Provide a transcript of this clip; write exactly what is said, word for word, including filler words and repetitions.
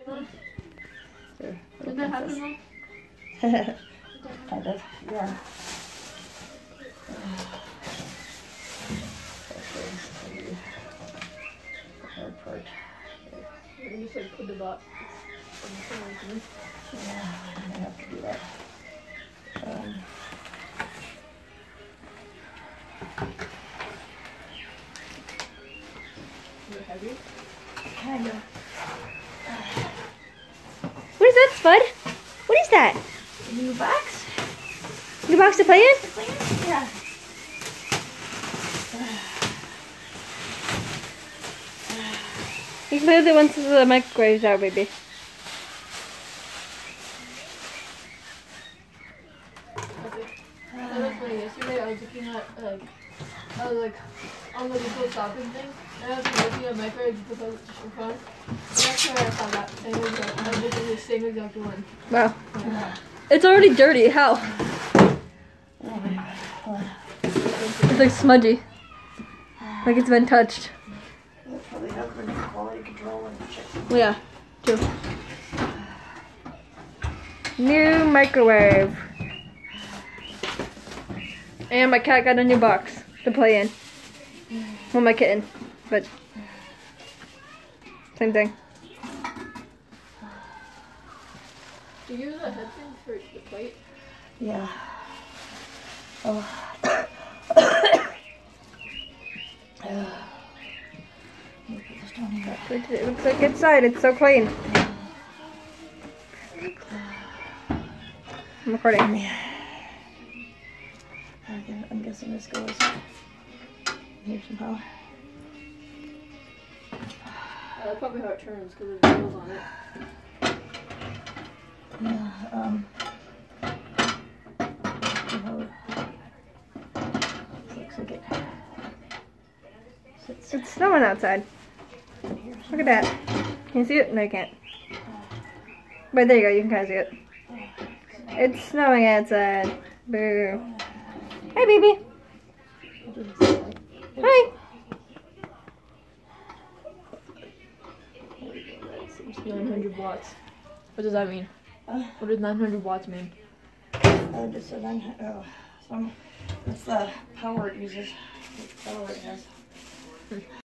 Did that happen, Mom? Kind of, yeah. The hard part. You can just like put the box on the phone. Yeah, I have to do that. Um, Is it heavy? kind of. What is that, Spud? What is that? New box? New box to play in? Yeah. You can play with it once the microwave's out, baby. That was funny. Yesterday I was looking at like I was like on the little shopping thing, and I was looking at microwave to put it for fun. And that's where I saw that same exact. I did the same exact one. Wow. It's already dirty. How? It's like smudgy. Like it's been touched. We'll probably have the quality control and check. Yeah, true. New microwave. And my cat got a new box to play in. Well, my kitten, but same thing. Do you use a head thing for the plate? Yeah. Oh. It looks like inside. It's so clean. I'm recording. I'm guessing this goes here somehow. Uh, that's probably how it turns because there's wheels on it. Yeah, um. Looks like it. Sits It's snowing outside. here. Look at that. Can you see it? No, you can't. But there you go. You can kind of see it. It's snowing outside. Boo. Hi, baby. Hi. nine hundred watts. What does that mean? Uh, What does nine hundred watts mean? I just said I'm, oh, some, that's the power it uses, what power it has.